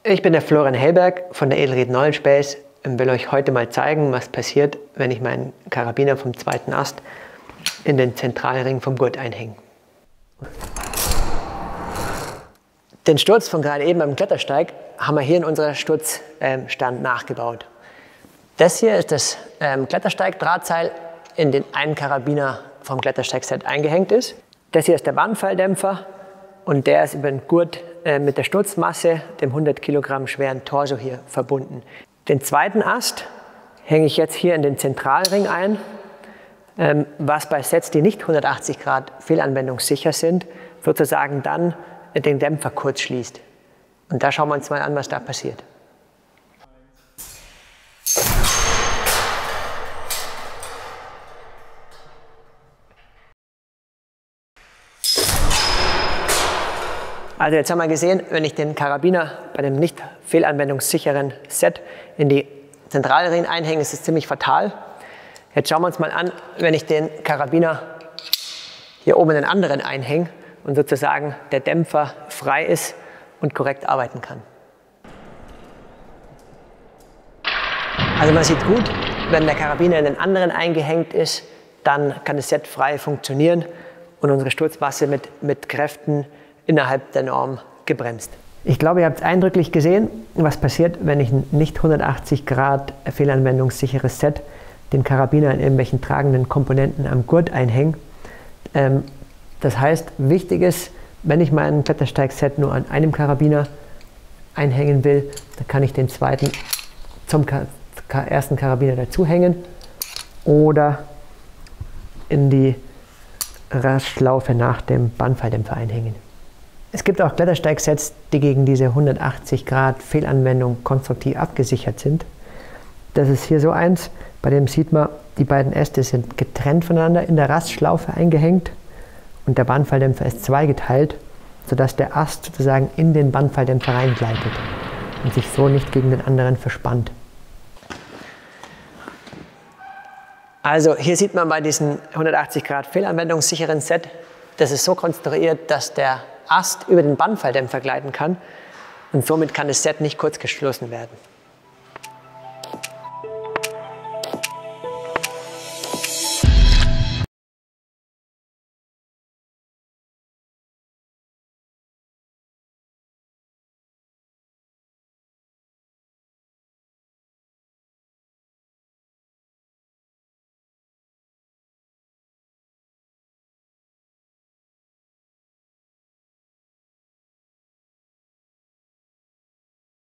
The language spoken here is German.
Ich bin der Florian Helberg von der Edelried Knowledge und will euch heute mal zeigen, was passiert, wenn ich meinen Karabiner vom zweiten Ast in den Zentralring vom Gurt einhänge. Den Sturz von gerade eben beim Klettersteig haben wir hier in unserer Sturzstand nachgebaut. Das hier ist das Klettersteig-Drahtseil, in den einen Karabiner vom Klettersteigset eingehängt ist. Das hier ist der Bandfalldämpfer und der ist über den Gurt mit der Sturzmasse, dem 100 Kilogramm schweren Torso hier verbunden. Den zweiten Ast hänge ich jetzt hier in den Zentralring ein, was bei Sets, die nicht 180 Grad fehlanwendungssicher sind, sozusagen dann den Dämpfer kurz schließt. Und da schauen wir uns mal an, was da passiert. Also jetzt haben wir gesehen, wenn ich den Karabiner bei dem nicht fehlanwendungssicheren Set in die Zentralring einhänge, ist es ziemlich fatal. Jetzt schauen wir uns mal an, wenn ich den Karabiner hier oben in den anderen einhänge und sozusagen der Dämpfer frei ist und korrekt arbeiten kann. Also man sieht gut, wenn der Karabiner in den anderen eingehängt ist, dann kann das Set frei funktionieren und unsere Sturzmasse mit Kräften innerhalb der Norm gebremst. Ich glaube, ihr habt eindrücklich gesehen, was passiert, wenn ich ein nicht 180 Grad fehlanwendungssicheres Set den Karabiner in irgendwelchen tragenden Komponenten am Gurt einhänge. Das heißt, wichtig ist, wenn ich mein Klettersteig-Set nur an einem Karabiner einhängen will, dann kann ich den zweiten zum ersten Karabiner dazuhängen oder in die Rastschlaufe nach dem Bandfalldämpfer einhängen. Es gibt auch Klettersteig-Sets, die gegen diese 180 Grad Fehlanwendung konstruktiv abgesichert sind. Das ist hier so eins, bei dem sieht man, die beiden Äste sind getrennt voneinander in der Rastschlaufe eingehängt und der Bandfalldämpfer ist zweigeteilt, sodass der Ast sozusagen in den Bandfalldämpfer reingleitet und sich so nicht gegen den anderen verspannt. Also hier sieht man bei diesem 180 Grad fehlanwendungssicheren Set, das ist so konstruiert, dass der Ast über den Bandfalldämpfer gleiten kann und somit kann das Set nicht kurz geschlossen werden.